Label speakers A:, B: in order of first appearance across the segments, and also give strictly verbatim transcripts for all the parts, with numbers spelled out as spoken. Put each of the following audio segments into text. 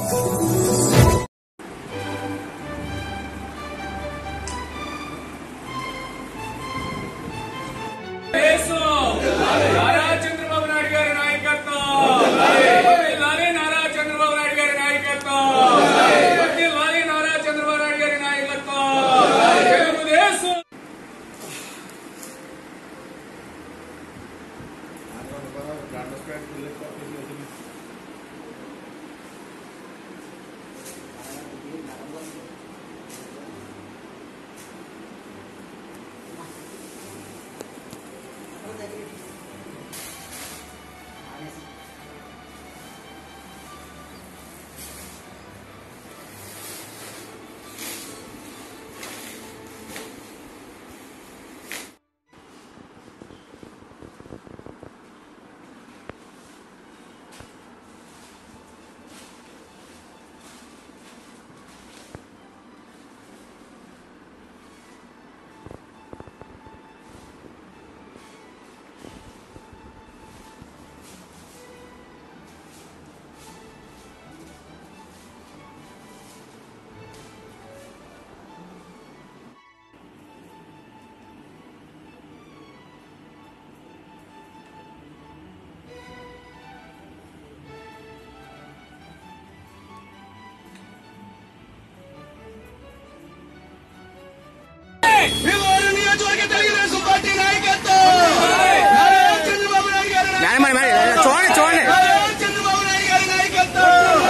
A: చూడండి చూడండి
B: చంద్రబాబు నాయుడు గారి నాయకత్వం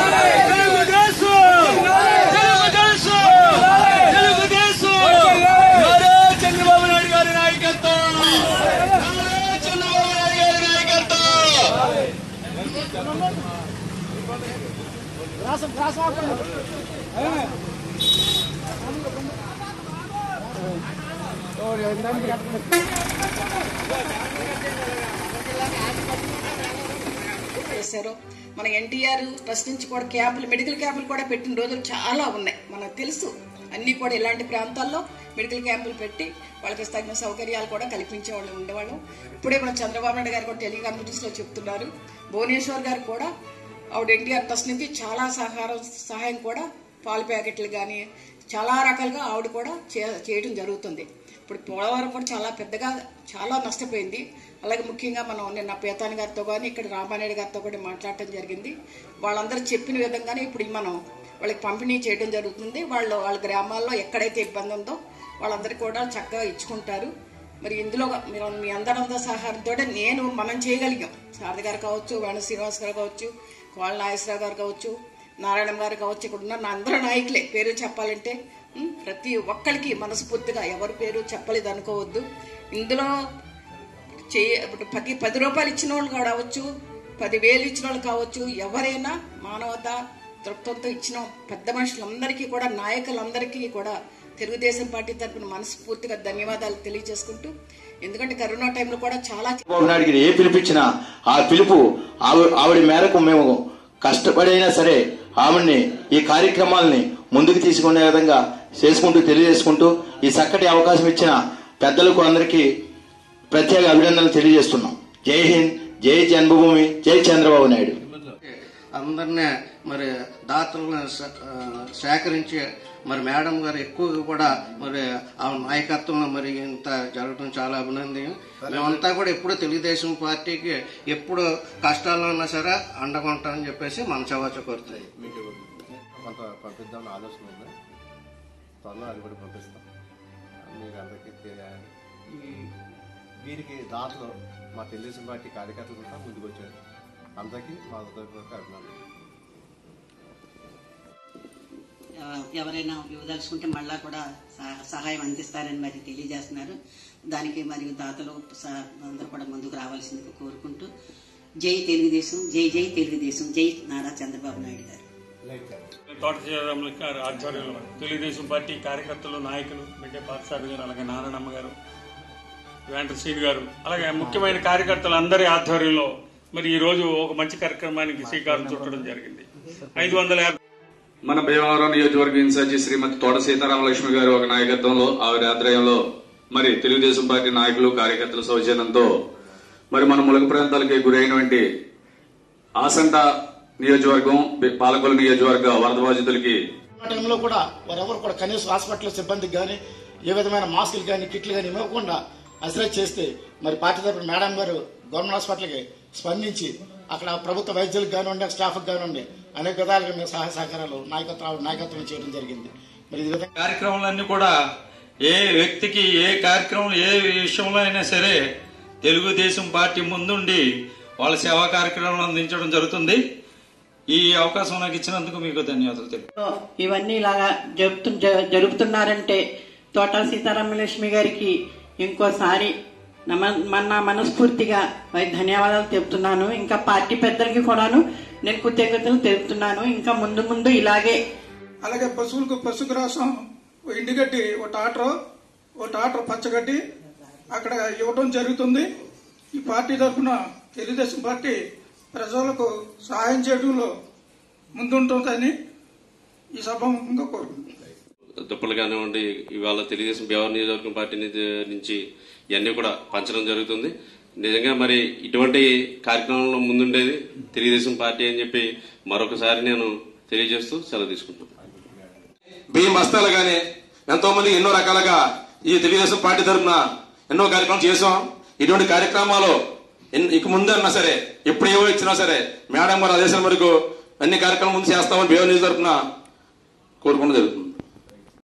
B: చంద్రబాబు నాయుడు గారి నాయకత్వం చంద్రబాబు నాయుడు గారి
C: చేశారు. మన ఎన్టీఆర్ ట్రస్ట్ నుంచి కూడా క్యాంపులు, మెడికల్ క్యాంపులు కూడా పెట్టిన రోజులు చాలా ఉన్నాయి, మనకు తెలుసు. అన్ని కూడా ఇలాంటి ప్రాంతాల్లో మెడికల్ క్యాంపులు పెట్టి వాళ్ళకి తగిన సౌకర్యాలు కూడా కల్పించే వాళ్ళు ఉండేవాళ్ళం. ఇప్పుడే మన చంద్రబాబు నాయుడు గారు కూడా టెలికాన్ఫరెన్స్ లో చెప్తున్నారు. భువనేశ్వర్ గారు కూడా ఆవిడ ఎన్టీఆర్ ట్రస్ట్ నుంచి చాలా సహకారం సహాయం కూడా పాల ప్యాకెట్లు కానీ చాలా రకాలుగా ఆవిడ కూడా చేయడం జరుగుతుంది. ఇప్పుడు పోలవరం కూడా చాలా పెద్దగా చాలా నష్టపోయింది. అలాగే ముఖ్యంగా మనం నిన్న పేతాని గారితో కానీ ఇక్కడ రామానాయుడు గారితో కూడా మాట్లాడటం జరిగింది. వాళ్ళందరూ చెప్పిన విధంగానే ఇప్పుడు మనం వాళ్ళకి పంపిణీ చేయడం జరుగుతుంది. వాళ్ళు వాళ్ళ గ్రామాల్లో ఎక్కడైతే ఇబ్బంది ఉందో వాళ్ళందరికీ కూడా చక్కగా ఇచ్చుకుంటారు. మరి ఇందులో మీరు మీ అందరంతా సహకారంతో నేను మనం చేయగలిగాం. శారద గారు కావచ్చు, వేణు శ్రీనివాస్ గారు కావచ్చు, కోళ్ళ నాగేశ్వరరావు గారు కావచ్చు, నారాయణ గారు కావచ్చు, ఇక్కడ ఉన్న నా అందరూ నాయకులే. పేరు చెప్పాలంటే ప్రతి ఒక్కరికి మనస్ఫూర్తిగా ఎవరి పేరు చెప్పలేదు అనుకోవద్దు. ఇందులో చేయ పది పది రూపాయలు ఇచ్చిన వాళ్ళు కావచ్చు, పదివేలు ఇచ్చిన వాళ్ళు కావచ్చు, ఎవరైనా మానవత దృక్పథంతో ఇచ్చిన పెద్ద మనుషులందరికీ కూడా, నాయకులందరికీ కూడా తెలుగుదేశం పార్టీ తరఫున మనస్ఫూర్తిగా ధన్యవాదాలు తెలియజేసుకుంటూ, ఎందుకంటే కరోనా టైంలో కూడా చాలా
D: నాయుడికి ఏ పిలిపించినా ఆ పిలుపు ఆవిడ మేరకు మేము కష్టపడైనా సరే ఆవిడ్ని ఈ కార్యక్రమాలని ముందుకు తీసుకునే విధంగా చేసుకుంటూ తెలియజేసుకుంటూ ఈ చక్కటి అవకాశం ఇచ్చిన పెద్దలకు అందరికీ ప్రత్యేక అభినందనలు తెలియజేస్తున్నాం. జై హింద్, జై జన్మభూమి, జై చంద్రబాబు నాయుడు.
E: అందరినీ మరి దాతలను సేకరించి మరి మేడం గారు ఎక్కువగా కూడా మరి ఆ నాయకత్వంలో మరి ఇంత జరగడం చాలా అభినందనీయం. మేమంతా కూడా ఎప్పుడు తెలుగుదేశం పార్టీకి ఎప్పుడు కష్టాల్లో ఉన్నా సరే అండగా ఉంటామని చెప్పేసి మన చవాచ కోరుతాయి.
F: మీకు కొంత పంపిద్దామని ఆలోచన ఉంది, త్వరలో అది కూడా పంపిస్తాం. మీకు అందరికీ ఈ వీరికి దాంట్లో మా తెలుగుదేశం పార్టీ కార్యకర్తలు కూడా ముందుకు వచ్చారు. అందరికీ మా హృదయపూర్వక అభినందనలు.
G: ఎవరైనా ఇవ్వదలుచుకుంటే మళ్ళా కూడా సహాయం అందిస్తారని మరి తెలియజేస్తున్నారు. దానికి మరియు దాతలు అందరూ కూడా ముందుకు రావాల్సిందిగా కోరుకుంటూ, జై తెలుగుదేశం, జై జై తెలుగుదేశం, జై నారా చంద్రబాబు నాయుడు గారు.
H: తోట శ్రీరాములు గారు ఆధ్వర్యంలో తెలుగుదేశం పార్టీ కార్యకర్తలు, నాయకులు, బిడ్డ పార్థసారథి గారు, అలాగే నారాయణమ్మ గారు, వెంట శ్రీని గారు, అలాగే ముఖ్యమైన కార్యకర్తలు అందరి ఆధ్వర్యంలో మరి ఈ రోజు ఒక మంచి కార్యక్రమానికి శ్రీకారం చుట్టడం జరిగింది. ఐదు వందల యాభై
I: మన భీమవరం నియోజకవర్గ ఇన్ఛార్జి శ్రీమతి తోట సీతారామలక్ష్మి గారు ఒక నాయకత్వంలో ఆవిడ ఆధ్వర్యంలో మరి తెలుగుదేశం పార్టీ నాయకులు, కార్యకర్తల సౌజన్యంతో మరి మన ములక ప్రాంతాలకి గురైనటువంటి ఆసంట నియోజకవర్గం పాలకొల్లు నియోజకవర్గ వరద బాధితులకి
A: టైంలో కూడా వారెవరు కూడా కనీసం హాస్పిటల్ సిబ్బందికి కానీ ఏ విధమైన మాస్కులు కానీ కిట్లు కానీ ఇవ్వకుండా అసలు చేస్తే మరి పార్టీ తరపున మేడం గారు గవర్నమెంట్ హాస్పిటల్కి స్పందించి అక్కడ ప్రభుత్వ వైద్యులకు కానివ్వండి స్టాఫ్కి కానివ్వండి అనేక విధాలుగా మేము సహాయ సహకారాలు నాయకత్వం నాయకత్వం చేయడం జరిగింది. మరి ఈ విధంగా
H: కార్యక్రమాలన్నీ కూడా ఏ వ్యక్తికి ఏ కార్యక్రమం ఏ విషయంలో అయినా సరే తెలుగుదేశం పార్టీ ముందుండి వాళ్ళ సేవా కార్యక్రమాలు అందించడం జరుగుతుంది. ఈ అవకాశం నాకు ఇచ్చినందుకు మీకు ధన్యవాదాలు తెలుపు.
G: ఇవన్నీ ఇలాగా జరుపుతు జరుపుతున్నారంటే తోట సీతారామలక్ష్మి గారికి ఇంకోసారి మన మనస్ఫూర్తిగా ధన్యవాదాలు తెలుపుతున్నాను. ఇంకా పార్టీ పెద్దలకి కూడాను నేను కృతజ్ఞతలు తెలుపుతున్నాను. ఇంకా ముందు ముందు ఇలాగే
J: అలాగే పశువులకు పశుగ్రాసం ఓ ఎండుగడ్డి ఓ టాటర్ ఓ టాటర్ పచ్చగడ్డి అక్కడ ఇవ్వడం జరుగుతుంది. ఈ పార్టీ తరఫున తెలుగుదేశం పార్టీ ప్రజలకు సహాయం చేయడంలో ముందుంటుందని ఈ సభాముఖంగా కోరుకుంటున్నాను.
K: దుప్పలు కానివ్వండి, ఇవాళ తెలుగుదేశం బీహార్ నియోజకవర్గం పార్టీ నుంచి ఇవన్నీ కూడా పంచడం జరుగుతుంది. నిజంగా మరి ఇటువంటి కార్యక్రమంలో ముందుండేది తెలుగుదేశం పార్టీ అని చెప్పి మరొకసారి నేను తెలియజేస్తూ సెలవు తీసుకుంటున్నాను.
L: బియ్యం బస్తాలు కానీ ఎంతో మంది ఎన్నో రకాలుగా ఈ తెలుగుదేశం పార్టీ తరఫున ఎన్నో కార్యక్రమాలు చేసాం. ఇటువంటి కార్యక్రమాలు ఇక ముందు అన్నా సరే ఎప్పుడు ఏవో ఇచ్చినా సరే మేడం గారు ఆదేశాల వరకు అన్ని కార్యక్రమం ముందు చేస్తామని బీహార్ నియోజకవర్గం తరఫున కోరుకోవడం జరుగుతుంది.